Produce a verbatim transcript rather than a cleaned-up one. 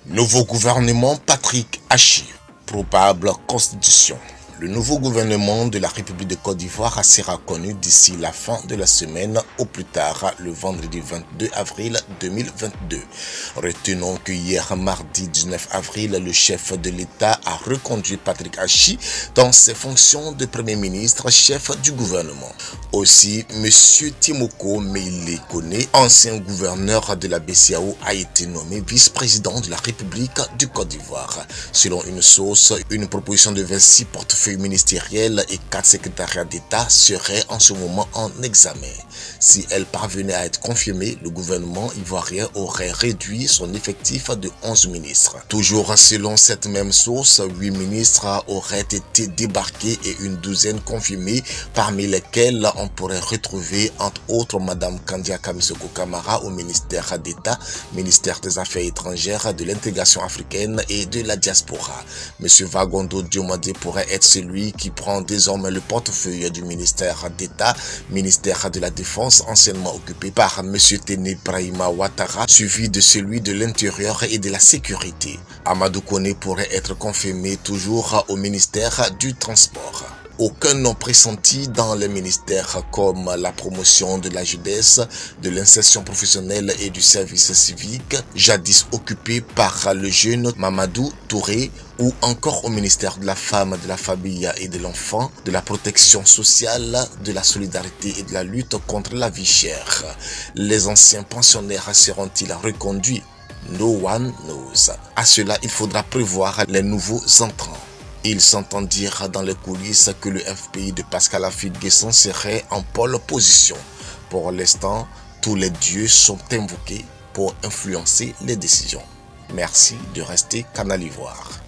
Nouveau gouvernement Patrick Achi, probable constitution. Le nouveau gouvernement de la République de Côte d'Ivoire sera connu d'ici la fin de la semaine, au plus tard le vendredi vingt-deux avril deux mille vingt-deux. Retenons que hier mardi dix-neuf avril, le chef de l'État a reconduit Patrick Achi dans ses fonctions de Premier ministre, chef du gouvernement. Aussi, M. Timoko Meïle Koné, ancien gouverneur de la B C A O, a été nommé vice-président de la République du Côte d'Ivoire. Selon une source, une proposition de vingt-six portefeuilles ministériels et quatre secrétariats d'État seraient en ce moment en examen. Si elle parvenait à être confirmée, le gouvernement ivoirien aurait réduit son effectif de onze ministres. Toujours selon cette même source, huit ministres auraient été débarqués et une douzaine confirmés, parmi lesquels on pourrait retrouver entre autres Madame Kandia Kamisoko Kamara au ministère d'État, ministère des Affaires étrangères, de l'intégration africaine et de la diaspora. Monsieur Vagondo Diomandé pourrait être celui qui prend désormais le portefeuille du ministère d'État, ministère de la Défense anciennement occupé par Monsieur Téné Brahima Ouattara, suivi de celui de l'Intérieur et de la Sécurité. Amadou Koné pourrait être confirmé toujours au ministère du Transport. Aucun nom pressenti dans les ministères comme la promotion de la jeunesse, de l'insertion professionnelle et du service civique, jadis occupé par le jeune Mamadou Touré, ou encore au ministère de la Femme, de la Famille et de l'Enfant, de la protection sociale, de la solidarité et de la lutte contre la vie chère. Les anciens pensionnaires seront-ils reconduits? No one knows. À cela, il faudra prévoir les nouveaux entrants. Il s'entend dire dans les coulisses que le F P I de Pascal Affi-N'Guessan serait en pole position. Pour l'instant, tous les dieux sont invoqués pour influencer les décisions. Merci de rester Canal Ivoire.